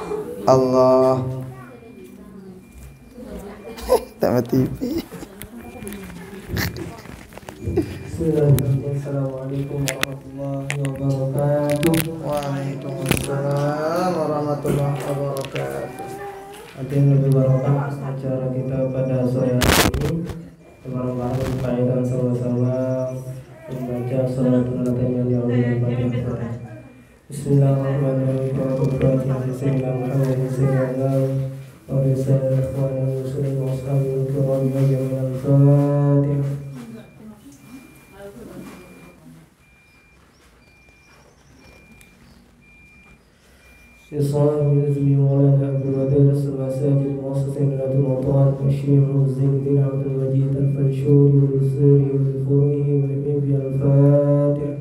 Allah. Tak TV. Assalamualaikum warahmatullahi wabarakatuh. Waalaikumsalam warahmatullahi wabarakatuh. Hadirin lebih barokah acara kita pada sore hari ini. Bareng-bareng kita dan sama-sama membaca surat Al-Fatihah yang Al-Fatihah. Bismillahirrahmanirrahim. إصرار بإذن مولانا عبد الودود السماسات المؤسسين لنا الموضوعات والشيخ والزين الدين عبد المجيد الفنشوري والسوري والفروي والإبن الفاتح.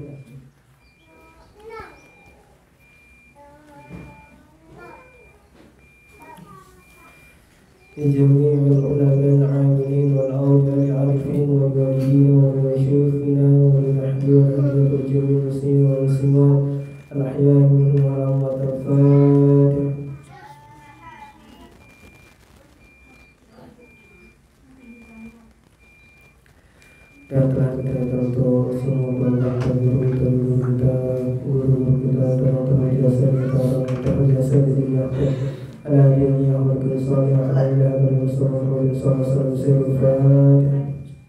لجميع العلماء العاملين والأولياء العارفين والوالدين ومشايخنا وللأحياء والجميع المسلمين والمسلمات الأحياء منهم والأموات. الفاتحة. Dan telah kita tentu semua bangga guru kita, dan jasa kita, dan jasa di dunia akhirat. Ala dini Ahmad bin Salih, ala ilaha bin Mustafa bin Sallallahu alaihi wasallam.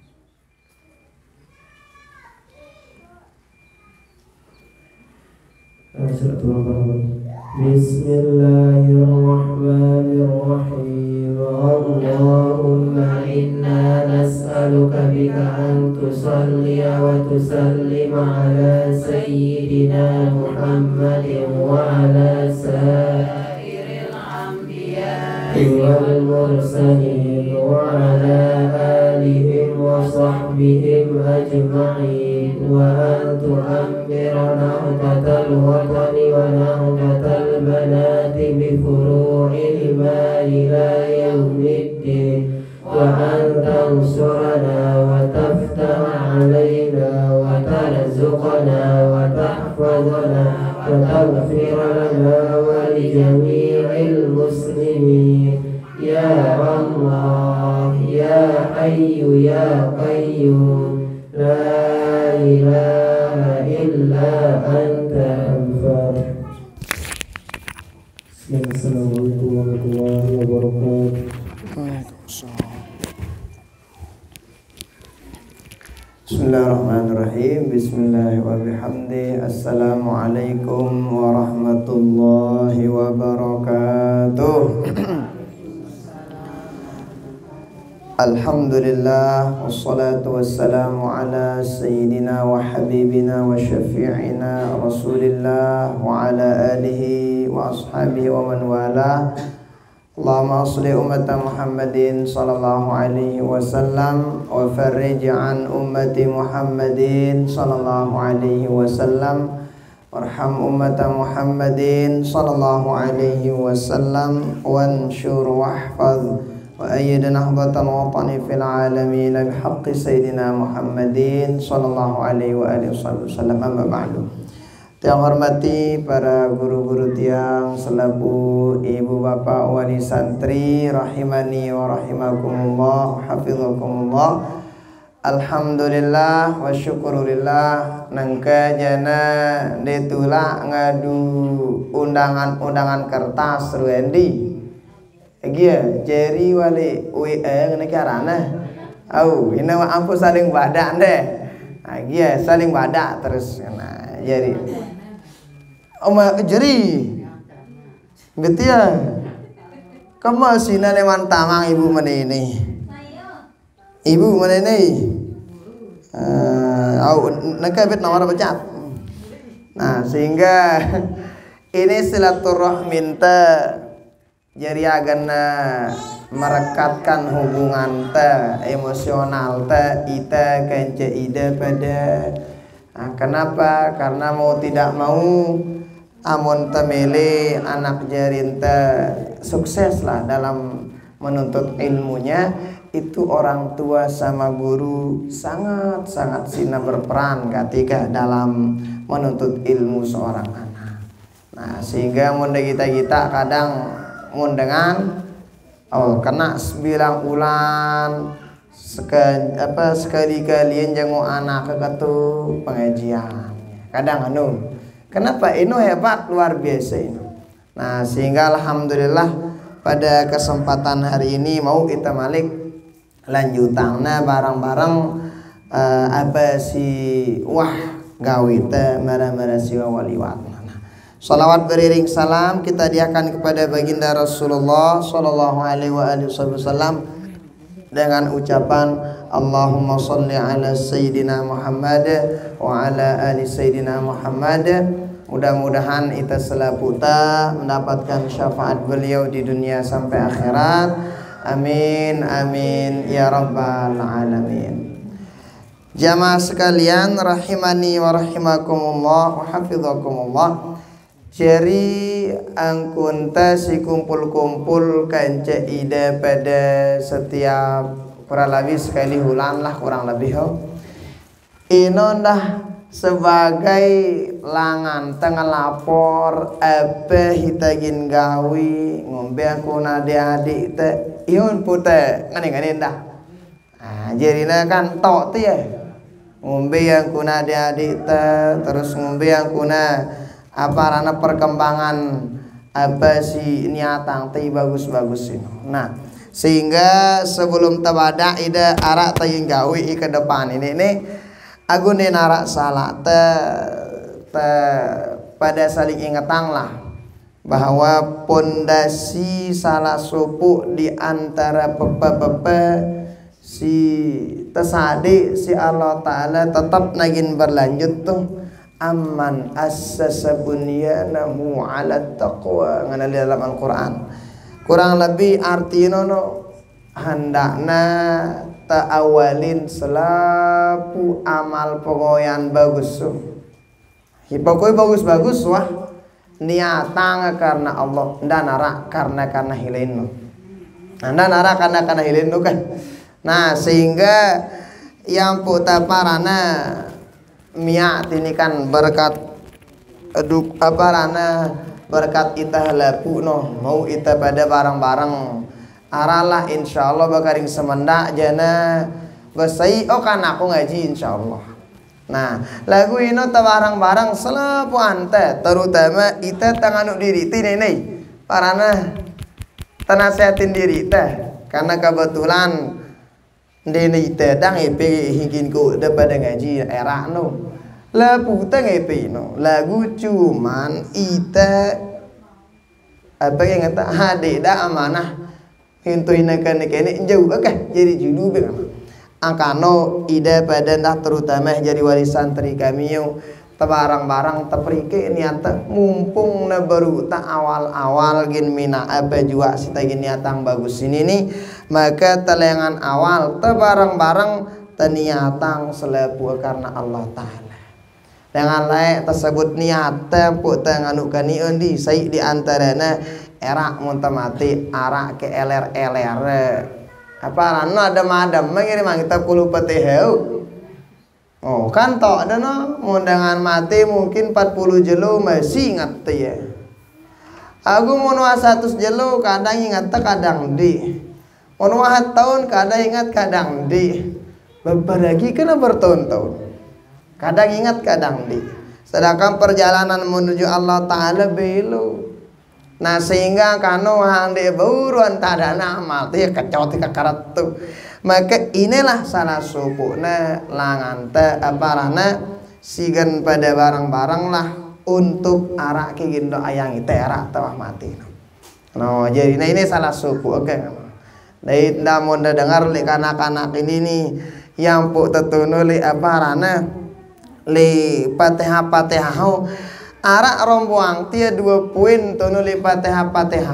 Bismillahirrahmanirrahim. Allahumma inna nas'aluka bika an tusalli wa tusallima ala sayyidina Muhammadin wa ala sairil anbiya'i wal mursalin wa ala alihim wa sahbihim ajma'in wa an tu'ammira nahdatal watani wa nahdatal banati bi furu'ihima ila yaumiddin wa an tansurana wa taftah alaina wa tarzuqana wa tahfazana wa taghfir lana wa li jami'il muslimin ya Allah ya Hayyu ya Qayyum la ilaha illa anta al-Fatihah. Assalamualaikum warahmatullahi wabarakatuh. Bismillahirrahmanirrahim. Bismillahirrahmanirrahim. Assalamualaikum warahmatullahi wabarakatuh. Alhamdulillah, wassalatu wassalamu ala sayyidina wa habibina wa syafi'ina Rasulillah wa ala alihi wa ashabihi wa man wala. Allahumma asli ummata Muhammadin sallallahu alaihi wasallam wa farrij an ummati Muhammadin sallallahu alaihi wasallam warham ummata Muhammadin sallallahu alaihi wasallam wanshur wahfaz wa ayyid nahbatan watani fil alamin bihaqqi sayyidina Muhammadin sallallahu alaihi wa alihi wasallam. Amma ba'du. Yang hormati para guru-guru tiang selaku ibu bapak wali santri rahimani wa rahimakumullah hafizakumullah. Alhamdulillah wa syukurillah nangka jana ditulak ngadu undangan kertas ruendi. Gia jeri wali WA negarana. Au, ini ampu saling badak deh. Gia saling badak terus nah jeri. Oma jeri. Betul ya. Kamu sina lewan tamang ibu mana ini? Ibu mana ini? Au nak bet nomor pecat. Nah, sehingga ini silaturahmi jadi agan merekatkan hubungan emosional ita kence ide pada. Nah, kenapa? Karena mau tidak mau amun temele anak jarinta sukseslah dalam menuntut ilmunya, itu orang tua sama guru sangat-sangat sina berperan ketika dalam menuntut ilmu seorang anak. Nah sehingga munda kita kadang mundengan kena 9 bulan sekali kalian jangan anak ke pengajian kadang kenapa ini hebat luar biasa ini. Nah sehingga alhamdulillah pada kesempatan hari ini mau kita malik lanjutannya barang-barang wah gawe teh marah-marah siwa waliwat. Salawat beriring salam kita diakan kepada baginda Rasulullah sallallahu alaihi wasallam dengan ucapan Allahumma sholli ala sayyidina Muhammad wa ala ali sayyidina Muhammad. Mudah-mudahan kita selaputa mendapatkan syafaat beliau di dunia sampai akhirat. Amin amin ya rabbal alamin. Jamaah sekalian rahimani wa rahimakumullah wa hafizakumullah. Jadi angkun si kumpul-kumpul kanca ide pada setiap kurang lebih sekali bulan lah kurang lebih ino dah sebagai langan tengah lapor apa hitagin gawi ngombe aku adik-adik teh iun pute ngani dah. Nah jadi kan tok tu ya ngombe yang kuna adik-adik teh terus ngombe yang kuna apa rana perkembangan apa si niatang teh bagus-bagus ini. Nah sehingga sebelum tabada ida arak tayang gawi ke depan ini agunin arak salah pada saling ingatang lah bahwa pondasi salah supu di antara pepe si tesadi si Allah Ta'ala tetap nagin berlanjut tuh amman assasa bunyanahu ala taqwa ngana dalam Al-Qur'an. Kurang lebih artinya hendakna ta'awalin selapu amal pengoyan bagus. Pokoknya bagus-bagus wah niatang karena Allah ndak nara karena hilain. Ndak nara karena hilain kan. Nah sehingga yang puta parana miat ini kan berkat berkat ita lapu mau ita pada barang-barang aralah insyaallah bakaring semendak jana besai kan aku ngaji insyaallah. Nah lagu ini ta barang-barang selapu ante terutama ita tanganuk diri ini parana tenasehatin diri ita karena kebetulan dene ita dang epe hingin ku daripada ngaji era lagu ta ngepe lagu cuman ita apa yang kata hade da amanah hintuin nekane jauh jadi judul angkano ida pada dah terutama jadi wali santri kami yang barang-barang teprike niat mumpung na baru tak awal-awal gin mina apa juga sita gin niatang bagus ini nih maka telengan awal barang-barang teniatang selepu karena Allah Ta'ala dengan lain tersebut niat tempuk tenganuk kani undi sai di antaranya erak muntamati arak ke LR apa rana ada madam mengirim kita puluh petihau kan tok ada mundangan mati mungkin 40 jelo masih ingat ya aku monwa 100 jelo kadang ingat kadang di monwa tahun kadang ingat kadang di beberagi kena bertahun-tahun kadang ingat kadang di sedangkan perjalanan menuju Allah Ta'ala belu. Nah sehingga kanu hang de buruan tadana amal teh kacau teh kakarat tuh. Maka inilah salah supuna langan teh aparana sigan pada barang-barang lah untuk arak ke gindo ayang itu arak tawah mati. No jadi nah ini salah suku oke. Dari namun dengar li kanak-kanak ini nih yang pu tetunu li aparana li patihah arak romboang tia 2 poin tunu li patihah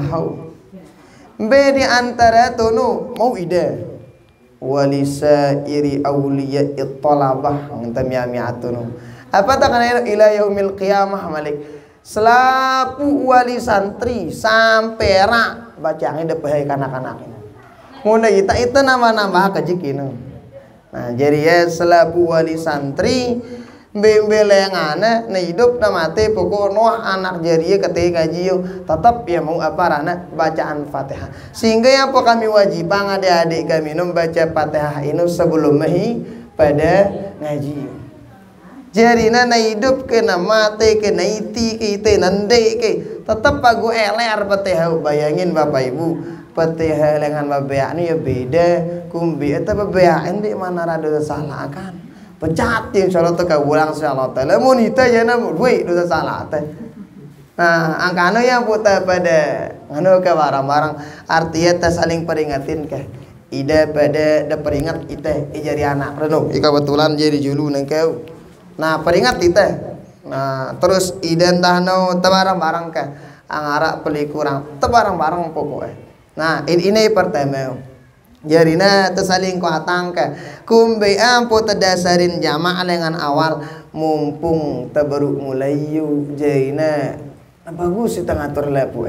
be di antara tunu mau ide walisa iri awliya ittalabah ngentamiamiatunu apa tak kana ila yaumil qiyamah malik selapu wali santri sampai rak bacanya depeh kanak-kanak ini munda itu nama-nama kajikinu. Nah jadi ya selaku wali santri Belengana na hidup na mati pokok Noah anak jariah ketika ngaji tetap ya mau apa rana bacaan Fatihah. Sehingga yang kami wajibang adik-adik kami membaca Fatihah ini sebelum pada ngaji. Jarina na hidup ke na mati ke na iti ke ite nande ke tetap pagu eler Fatihah. Bayangin Bapak Ibu, Fatihah dengan babea ini ya beda kumbi eta babeaan di mana rada salah kan. Pecat insyaallah teh kaulang insyaallah teh. Lamun ita ya na duit dosa salah teh. Nah, angkana ya puta pada anu ke barang-barang artinya teh saling peringatin ke. Ida pada da peringat ite jadi anak renung. Ika kebetulan jadi julu nang kau. Nah, peringat ite. Nah, terus ida dahno teh barang-barang ke angara beli kurang teh barang-barang pokoknya. Nah, ini pertama. Jarina tersaling kuatang ke kumbe ampo terdasarin jamaah dengan awal mumpung terbaru mulai yuk jarina bagus kita ngatur lepu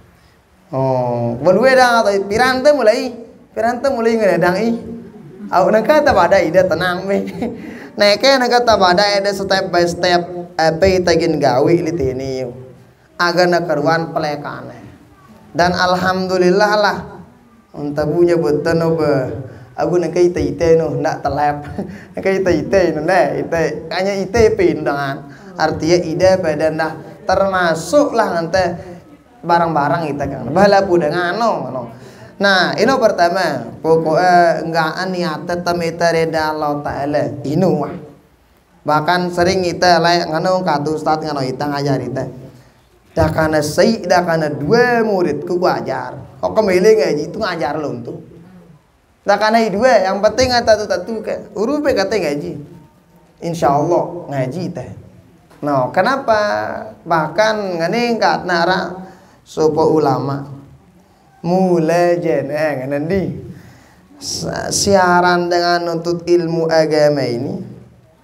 oh berdua dah atau pirante mulai ngedang au nangka tabada ida tenang me neke nangka tabada ada step by step apa tagin gawi litini agar nakaruan pelekane dan alhamdulillah lah untuk punya betul noba, aku nak kait ite no, nak telap, nak kait ite no, nah ite, hanya ite pindangan, artinya ide pada dah termasuklah nanti barang-barang ite kan, bahala pun dengan no. Nah, ini pertama, pokoknya enggak niat temita reda Allah Taala, ini mah. Bahkan sering ite layak ngano kata ustad ngano ite ngajar ite. Dah kana sei, dah kana dua muridku ajar. Kok kemilih ngaji itu ngajar lo tuh. Dah kana dua, yang penting tatu ke. Urupe kata ngaji. Insyaallah ngaji teh. Nah, kenapa? Bahkan ngene kat nara sopo ulama. Mulai jeneng nanti siaran dengan nuntut ilmu agama ini.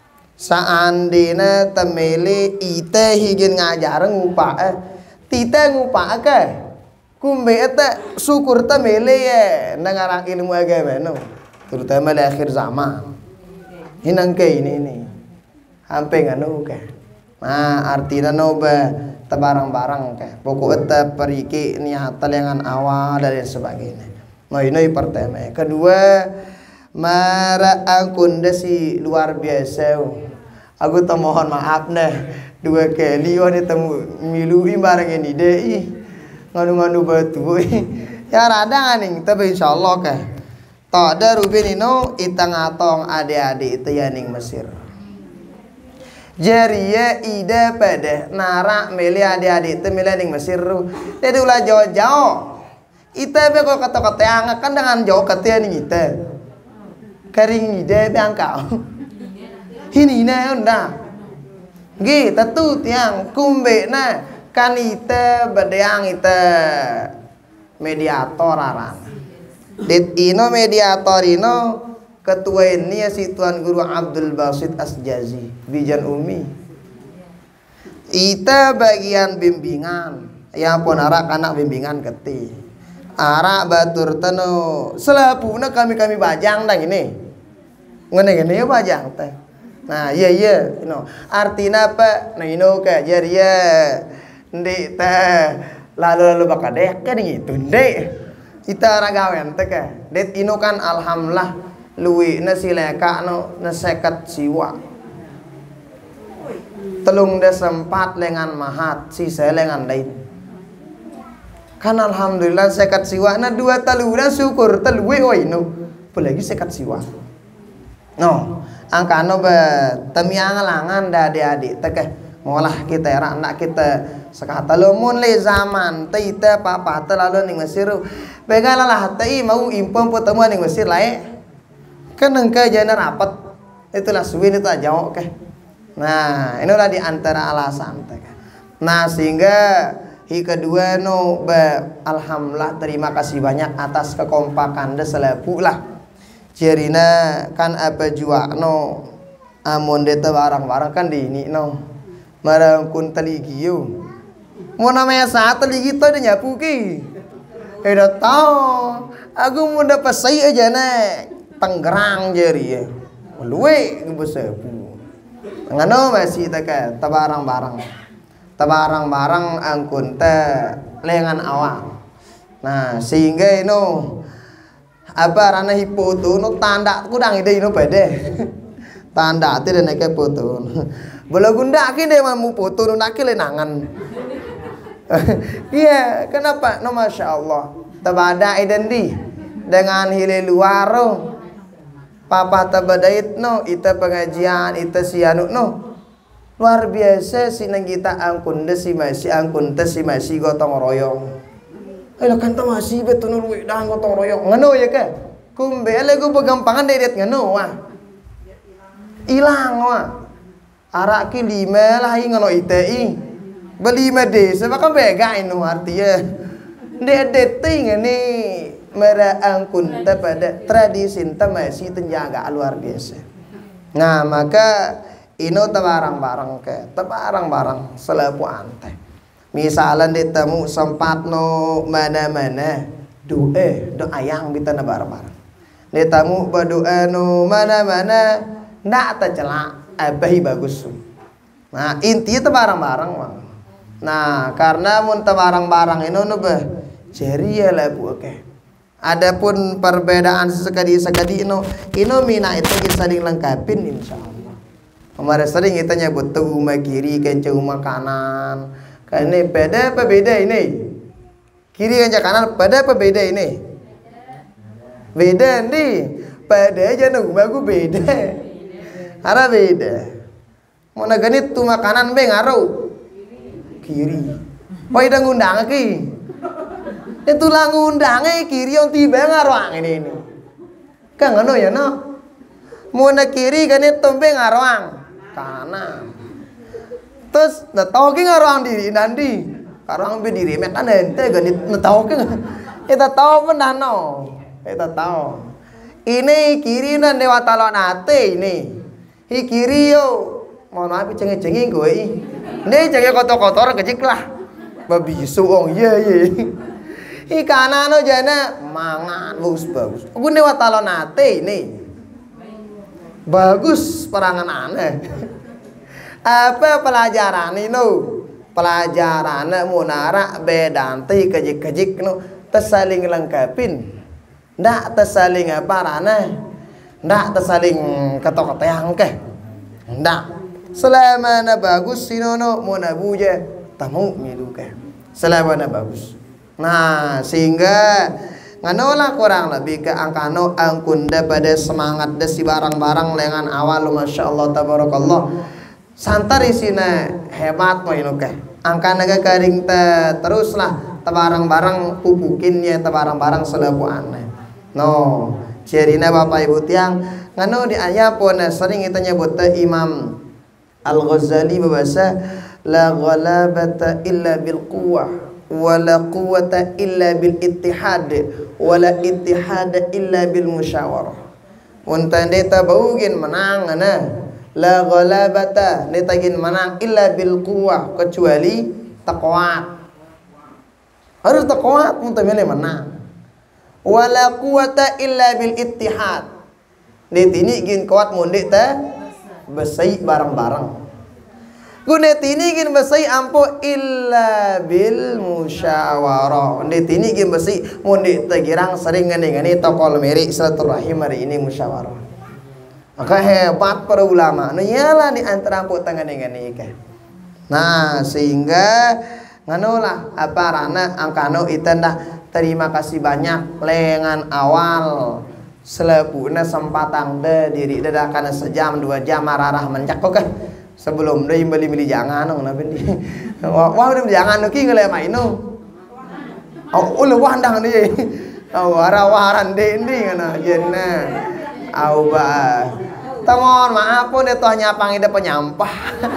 Seandainya temele ite higin ngajar ngupa tite ngupa ke kumbe eta syukur temele ya nengarang ilmu agama no terutama di akhir zaman hinang ke ini hampir nganu ke nah artinya no ba tebarang-barang ke pokok eta periki niat dengan awal dan sebagainya. Nah ini pertama. Kedua mara akun desi luar biasa. Aku tak mohon maaf nih dua kali orang temu milui barang ini deh nganu batu ya rada nih tapi insyaallah ke tak ada rubin ino itang atong adik-adik itu ya ning Mesir jariya ida pada narak milih adik-adik itu milih ning Mesir jadi ulah jauh-jauh ita be kok kata-kata yang kan dengan jauh kata ning ita kering ida be angkau ini unda gitu tuh tiang kumbe na kan ite bedeang ite mediator aran dit ino mediator ino ketua ini ya si Tuan Guru Abdul Basit Asjazi Bijan Umi ite bagian bimbingan yang pun arak anak bimbingan keti arak batur teno selapuna kami bajang dah gini ngene ya bajang teh. Nah iya you know. Artinya apa nah ino ke jariya ndek teh lalu bakadek kan gitu ndek kita ragawen teh ke det ino kan alhamdulillah luwi na sileka no na sekat siwa telung sempat lengan mahat sisa lengan lain kan alhamdulillah sekat siwa na dua taluran syukur teluwe oi no apalagi sekat siwa no angkano be temiang langan dah adik-adik teh ngolah kita era anak kita sekata lumun le zaman teh ite papa teh lalu ning Mesir begalalah teh mau impon pertemuan ning Mesir lae kan engke jana rapat itulah suwin itu aja oke. Nah inilah di antara alasan teh nah sehingga hi kedua no be alhamdulillah terima kasih banyak atas kekompakan de selepu lah cerina kan apa jua no amun deta barang-barang kan di ini no marang kun teligi yo mau namanya saat teligi to dia nyapu ki dah tahu aku mau dapat sai aja na Tangerang jeri ya luwe ke besapu ngano masih teka tabarang-barang angkun teh lengan awal. Nah sehingga apa rana hipoto tanda kudang ide pede tanda ati dan nake foto bola gunda ki de mamu foto nak lenangan. Iya kenapa masya Allah tabada idendi dengan hile luaro papa tabadait ita pengajian ita sianu luar biasa sinang kita angkun de si masih gotong royong. Ayo kan ta masih betul wedang gotong royong ngano ya ke kumbele gue pegampangan dedet ngano ilang arak ki 5 lah ngano ITI belima desa maka bega artinya dedet ngene mera angkun ta pada tradisi ta masih terjaga luar biasa. Nah maka tabarang-barang selapu ante misalan ditemu sempat mana-mana do ayang kita barang-barang ditemu berdoa mana-mana ndak tercelak abahi bagus. Nah intinya barang-barang nah karena mun barang-barang ceria lah bu adapun perbedaan sekadi mina itu kita saling lengkapin insyaallah. Kemarin sering kita nyebut tuh rumah kiri kencang rumah kanan. Karena apa beda ini? Kiri kencang kanan pada apa beda ini? Beda nih. Pada aja rumah gue beda. Ara beda. Mau naganit tuh makanan ngaruh kiri. Wah ida ngundang ki. Itu lah ngundangnya kiri yang tiba ngaruh ini. Kan ngono ya Mau na kiri ganit tombe ngaruh kanan. Terus tahu ki ngaruh diri nanti. Karang be diri mek kan ente ganit tahu ki. Kita tahu menano. Kita tahu. Ini kiri nan dewa talon ate ini. Hi kiri yo. Mohon maaf cengeng-cengeng gue. Ini cengeng kotor-kotor kecik lah. Babisu iya. Hi kanan jana mangan bagus. Gue dewa talon ate ini. Bagus perangan aneh. Apa pelajaran ini pelajaran munara bedanti kejik-kejik tersaling lengkapin ndak tersaling ndak tersaling ketok-keteang ndak selama bagus sinono mau nabuja tamu milu selama bagus. Nah sehingga nganolah kurang lebih ke angkano angkunda pada semangat desi barang-barang lengan awal masya Allah tabarakallah santar isina hebat angka naga karing teruslah barang-barang pupukinnya barang-barang selapu aneh cerina bapak ibu tiang ngano di ayat pun sering kita nyebut Imam Al-Ghazali bahasa la ghalabata illa bil quwwah wala quwwata illa bil ittihad wala ittihad illa bil musyawarah. Untande tabaugin menang la ghalabata netagin menang illa bil quwwah kecuali taqwa. Harus taqwa untuk menang. Wala quwwata illa bil ittihad. Netini gin kuat mundik ta besai bareng-bareng. Gunetini gin besai ampo illa bil musyawarah. Netini gin besai mundik ta girang sering ngani tokol meri silaturahim hari ini musyawarah. Maka hebat para ulama. Nyala di antara ampo ngani-ngani Nah, sehingga nganolah apa rana angkano itanda terima kasih banyak lengan awal selepuna sempatang diri dadakan sejam 2 jam marah mencak kok sebelum dia beli jangan nabi wah udah jangan nuki ngelema inu ulah wandang dia warawaran deh ini ngana jenna ba mohon maaf pun itu hanya pangida penyampah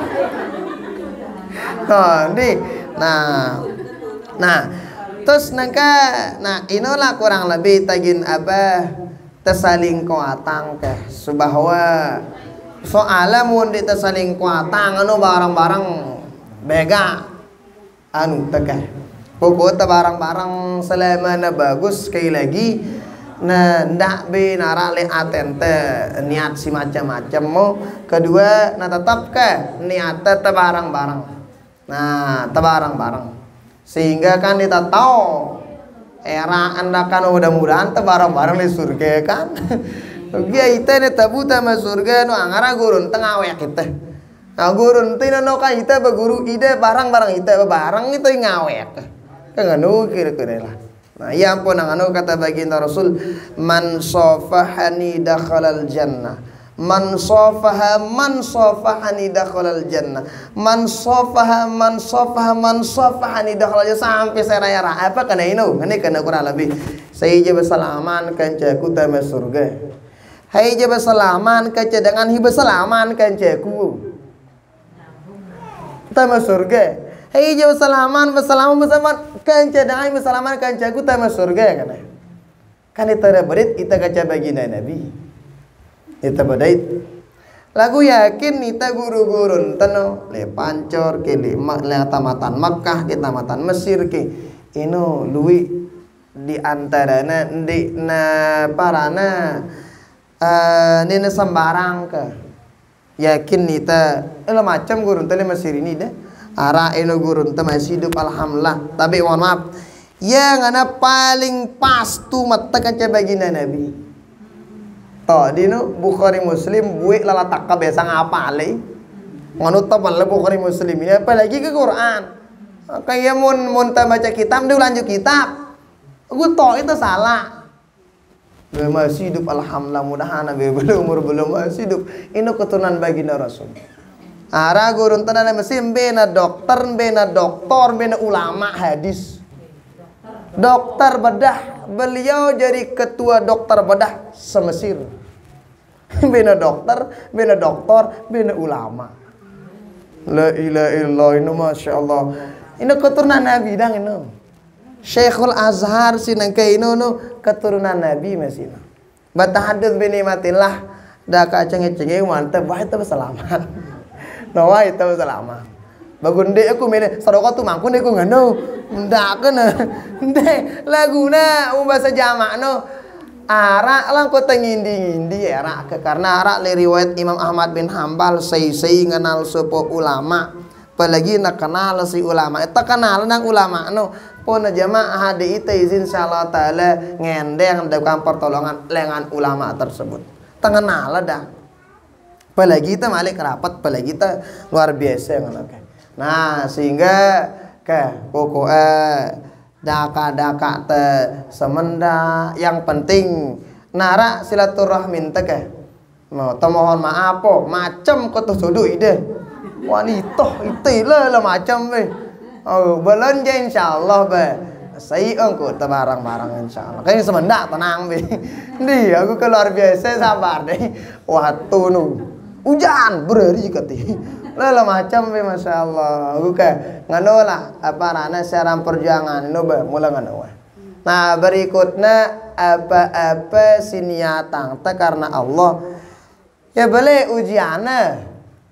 nah terus inilah kurang lebih tagin tersaling kuatang subahwa soalnya mun di tersaling kuatang barang-barang bega pokoknya barang-barang selama bagus sekali lagi Nah, ndak be nara le atente niat si macam-macam mo. Kedua, nah tetap ke niatnya tebarang-barang. Nah, tebarang-barang. Sehingga kan kita tahu era anda kan mudah-mudahan tebarang-barang di surga kan. Dia itu ne tabuta ma surga no angara gurun tengah awek kita. Nah, gurun tino no ka kita beguru ide barang-barang kita barang itu ngawek. Kan anu kira-kira lah. Nah, ya ampun anu kata baginda Rasul, man safahani dakhalal jannah. Man safahani dakhalal jannah. Man safahani dakhalal jannah sampai saya raya apa kana ino? Ini kana kurang lebih. Saya je bersalaman kancaku tama surga. Hai je bersalaman kanca dengan hi bersalaman kancaku. Tama surga. Hei jauh salaman kanca dengan bersalaman kancaku tama surga kan itu ada berit kita kaca baginda Nabi itu badait lagu yakin kita guru-guru teno le pancor ke le tamatan Makkah ke tamatan Mesir ke ino lui di antarana di na parana nina sembarang ke yakin kita macam guru tele Mesir ini deh ara eno gurun masih hidup alhamdulillah. Tapi mohon maaf, yang ana paling pas tu mata kaca baginda Nabi. Toh dino Bukhari Muslim buik lala takka biasa ngapale. Ngono tapal Bukhari Muslim ini apalagi ke Quran. Kayak mun baca kitab dia lanjut kitab. Aku toh itu salah. Masih hidup alhamdulillah mudahan belum umur belum masih hidup. Ini keturunan baginda Rasul. Ara gurun tenan mesin bena doktor, bena ulama hadis. Dokter bedah, beliau jadi ketua dokter bedah semesir. Bena doktor, bena ulama. La ilaha illallah, ini masya Allah. Ini keturunan Nabi dang ini. Syekhul Azhar sinang kay ino keturunan Nabi masih. Batahadud binimatillah dah kaceng-cenge mantap wah itu selamat. Nawa itu selama. Bagunde aku mene sadaka tu mangkun aku ngano. Ndak kena. Ndek laguna bahasa jamak no. Arak lang ko tangindi-ngindi arak ke karena arak le riwayat Imam Ahmad bin Hambal sei ngenal sepo ulama. Apalagi nak kenal si ulama. Eta kenal nang ulama no. Pona jamaah hadi ite izin insyaallah taala ngendeng dalam pertolongan lengan ulama tersebut. Tengenal dah. Apalagi kita malik rapat, apalagi kita luar biasa ngono. Nah, sehingga ke pokoknya daka-daka te semenda yang penting nara silaturahmin teh ke. Mau mohon maaf po, macam kau tuh sudu ide. Wanita itu lah macam be. Oh, belanja insyaallah be. Saya engkau barang-barang insyaallah. Kayaknya semenda tenang be. Dia aku keluar biasa sabar deh. Waktu nu hujan berari kati lala macam be masya Allah buka ngano lah apa rana seram perjuangan no be mula ngano. Nah berikutnya apa siniatang ta karena Allah ya boleh ujiannya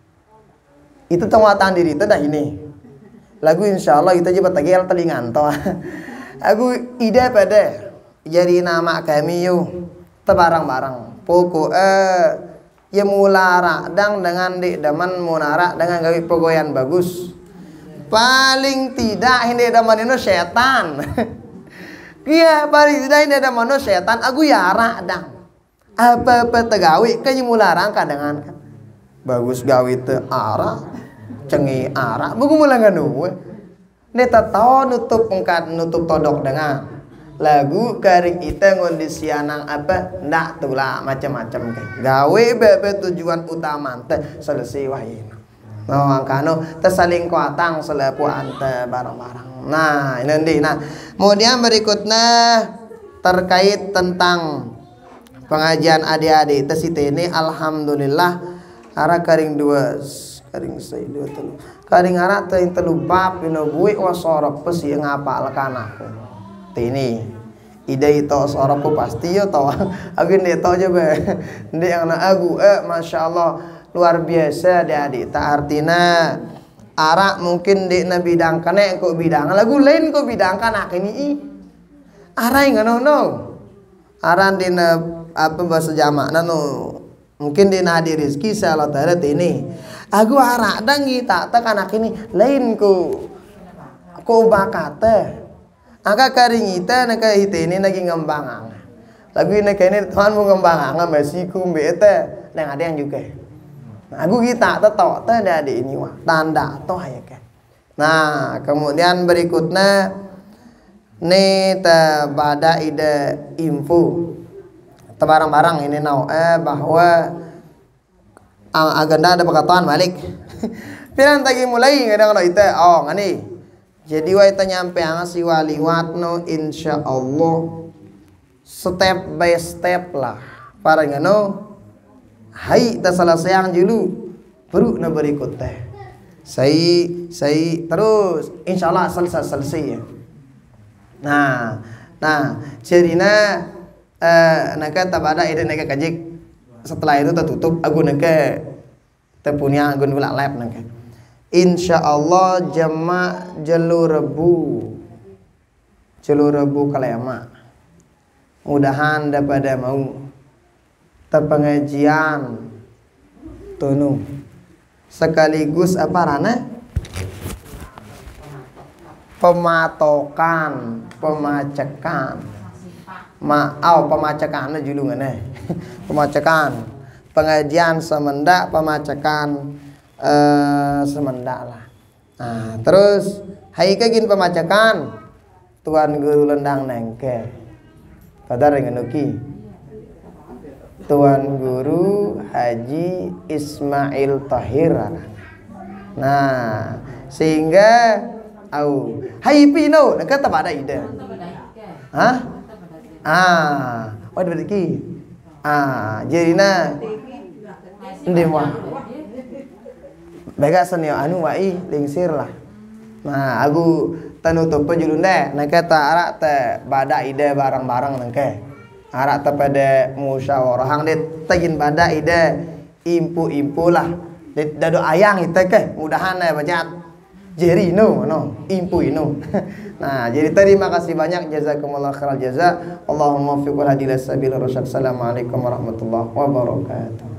itu penguatan diri itu dah ini lagu insya Allah kita coba tagel telingan toh aku ide pada jadi nama kami yuk tebarang-barang pokok ya mulara dang dengan di daman munara dengan gawi pegoyan bagus paling tidak hindi daman itu setan iya paling tidak hindi daman itu setan aku yara dang apa tegawi kan mulara kadangan kan bagus gawi te ara cengi ara buku mulangan nuwe neta tahu nutup todok dengan lagu karing ita kondisi anang apa ndak tulah macam-macam kayak gawe bebe tujuan utama teh selesai wahin no angkano tersaling kuatang selepu ante barang-barang. Nah ini nah kemudian berikutnya terkait tentang pengajian adik-adik tes ini alhamdulillah ara karing dua karing saya dua telu karing ara telu bab ino buik wasorok pesi ngapal kanaku ini ide itu seorang pun pasti yo tahu aku ini tahu aja be ini yang nak aku masya Allah luar biasa dia adik tak artinya arak mungkin di nabi bidangkan kok bidang lagu lain kok bidangkan nak ini arai nggak no aran dina apa bahasa jamak nu mungkin dina hadi rezeki Allah taala ini aku arak dangi tak anak ini lain ku bakate aka karingita naka hitene lagi ngembangang lagu ini kene Tuhan mau ngembangang masih kumbe teh dan ada yang juga aku kita tetok teh ada ini wah tanda toh ya kan. Nah kemudian berikutnya nih pada ide info barang-barang ini bahwa agenda ada perkataan balik piran tagi mulai kadang kalau itu ngani jadi wa itu nyampe si waliwat insya Allah step by step lah para ngano hai ta selesai yang dulu baru na berikut teh saya terus insya Allah selesai ya. Nah cerina naka tabada ide naka kajik setelah itu tertutup aku naka tepunya aku nulak lab naka insya Allah jama jalur rebu kalema mudahan daripada mau terpengajian tunu sekaligus apa rana pematokan pemacekan pemacekan julungan pemacekan pengajian semendak pemacekan semendak lah. Nah terus hai kagin pemacekan Tuan Guru Lendang nengke padahal dengan uki Tuan Guru Haji Ismail Tahir. Nah sehingga hai pino nak kata pada ide waduh berarti jadi ndemwa baga senyo anu wai lingsir lah. Nah aku tanutup julunda nak kata arak te bada ide barang-barang nangke arak te pada musyawarah hang dit tagin bada ide impu lah dado ayang itu ke mudahan banyak Jeri impu ino. Nah, jadi terima kasih banyak jazakumullah khairal jaza. Allahumma fiqh hadilas sabil rasyad. Assalamualaikum warahmatullahi wabarakatuh.